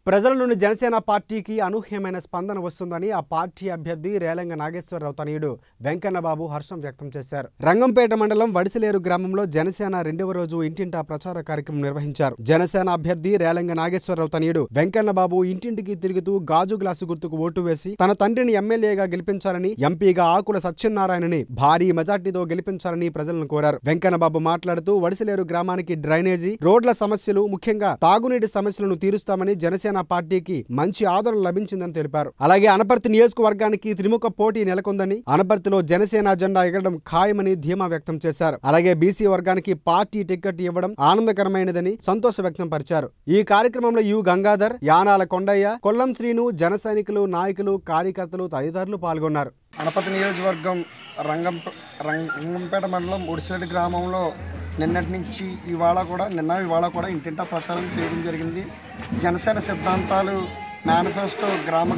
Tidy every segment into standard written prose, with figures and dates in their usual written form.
ప్రజల నుండి జనసేన పార్టీకి అనూహ్యమైన స్పందన వస్తుందని ఆ పార్టీ అభ్యర్థి రేలంగ నాగేశ్వరరావు తనయుడు వెంకన్నబాబు హర్షం వ్యక్తం చేశారు. రంగంపేట మండలం వడిసలేరు గ్రామంలో జనసేన రెండవ రోజు ఇంటింటా ప్రచార కార్యక్రమం నిర్వహించారు. జనసేన అభ్యర్థి రేలంగ నాగేశ్వరరావు తనయుడు వెంకన్నబాబు ఇంటింటికి తిరుగుతూ గాజు గ్లాసు గుర్తుకు ఓటు వేసి తన తండ్రిని ఎమ్మెల్యేగా గెలిపించాలని, ఎంపీగా ఆకుల సత్యనారాయణని భారీ మెజార్టీతో గెలిపించాలని ప్రజలను కోరారు. వెంకన్నబాబు మాట్లాడుతూ వడిసలేరు గ్రామానికి డ్రైనేజీ, రోడ్ల సమస్యలు, ముఖ్యంగా తాగునీటి సమస్యలను తీరుస్తామని జనసేన పార్టీకి మంచి ఆదరణ లభించిందని తెలిపారు. అలాగే అనపర్తి నియోజకవర్గానికి త్రిముఖ పోటీ నెలకొందని, అనపర్తిలో జనసేన జెండా ఎగరడం ఖాయమని ధీమా వ్యక్తం చేశారు. అలాగే బీసీ వర్గానికి పార్టీ టికెట్ ఇవ్వడం ఆనందకరమైనదని సంతోష వ్యక్తం పరిచారు. ఈ కార్యక్రమంలో యు గంగాధర్, యానాల కొండయ్య, కొల్లం శ్రీను, జన సైనికులు, నాయకులు, కార్యకర్తలు తదితరులు పాల్గొన్నారు. అనపర్తి నియోజకవర్గం రంగంపేట మండలం ఉడిసిరెడ్డి గ్రామంలో నిన్నటి నుంచి ఇవాళ కూడా ఇంటింటా ప్రచారం చేయడం జరిగింది. జనసేన సిద్ధాంతాలు మేనిఫెస్టో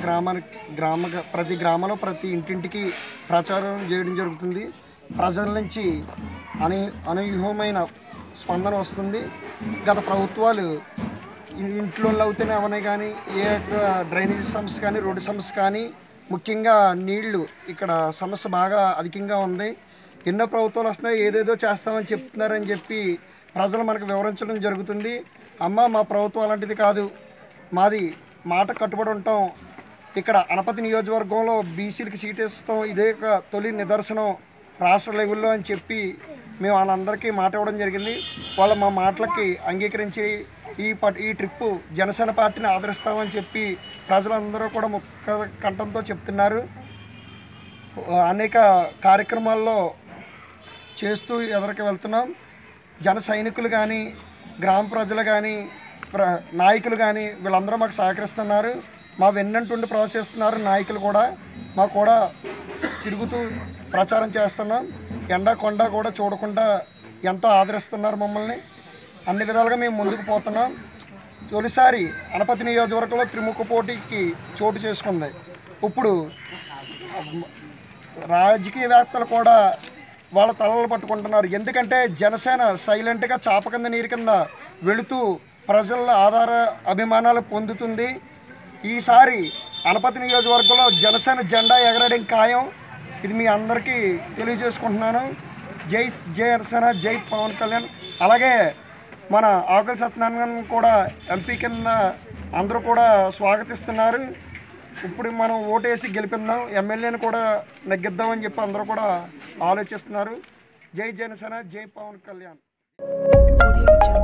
ప్రతి గ్రామంలో ప్రతి ఇంటింటికి ప్రచారం చేయడం జరుగుతుంది. ప్రజల నుంచి అనూహ్యమైన స్పందన వస్తుంది. గత ప్రభుత్వాలు ఇంట్లో అవుతూనే అవనే కానీ, ఏ డ్రైనేజీ సమస్య కానీ, రోడ్డు సమస్య కానీ, ముఖ్యంగా నీళ్లు ఇక్కడ సమస్య బాగా అధికంగా ఉంది. ఎన్నో ప్రభుత్వాలు వస్తున్నాయి, ఏదేదో చేస్తామని చెప్తున్నారని చెప్పి ప్రజలు మనకు వివరించడం జరుగుతుంది. అమ్మ, మా ప్రభుత్వం అలాంటిది కాదు, మాది మాట కట్టుబడి ఉంటాం. ఇక్కడ అనపతి నియోజకవర్గంలో బీసీలకి సీట్ ఇస్తాం, ఇదే తొలి నిదర్శనం రాష్ట్ర లెవెల్లో అని చెప్పి మేము వాళ్ళందరికీ మాట ఇవ్వడం జరిగింది. వాళ్ళ మా మాటలకి అంగీకరించి ఈ ట్రిప్పు జనసేన పార్టీని ఆదరిస్తామని చెప్పి ప్రజలందరూ కూడా ముఖ్య కంఠంతో చెప్తున్నారు. అనేక కార్యక్రమాల్లో చేస్తూ ఎదురుకు వెళ్తున్నాం. జన సైనికులు కానీ, గ్రామ ప్రజలు కానీ, నాయకులు కానీ వీళ్ళందరూ మాకు సహకరిస్తున్నారు. మా వెన్నంటుండి ప్రోత్సహిస్తున్నారు. నాయకులు కూడా మాకు కూడా తిరుగుతూ ప్రచారం చేస్తున్నాం. ఎండా కొండ కూడా చూడకుండా ఎంతో ఆదరిస్తున్నారు మమ్మల్ని. అన్ని విధాలుగా మేము ముందుకు పోతున్నాం. తొలిసారి అనపతి నియోజకవర్గంలో త్రిముఖ పోటీకి చోటు చేసుకుంది. ఇప్పుడు రాజకీయవేత్తలు కూడా వాళ్ళ తలలు పట్టుకుంటున్నారు. ఎందుకంటే జనసేన సైలెంట్గా చాప కింద నీరు కింద వెళుతూ ప్రజల అభిమానాలు పొందుతుంది. ఈసారి అనపతి నియోజకవర్గంలో జనసేన జెండా ఎగరడం ఖాయం. ఇది మీ అందరికీ తెలియజేసుకుంటున్నాను. జై జనసేన, జై పవన్ కళ్యాణ్. అలాగే మన ఆకుల సత్యనారాయణ కూడా ఎంపీ కింద అందరూ కూడా స్వాగతిస్తున్నారు. ఇప్పుడు మనం ఓటేసి గెలిపిద్దాం, ఎమ్మెల్యేని కూడా నెగ్గిద్దామని చెప్పి అందరూ కూడా ఆలోచిస్తున్నారు. జై జనసేన, జై పవన్ కళ్యాణ్.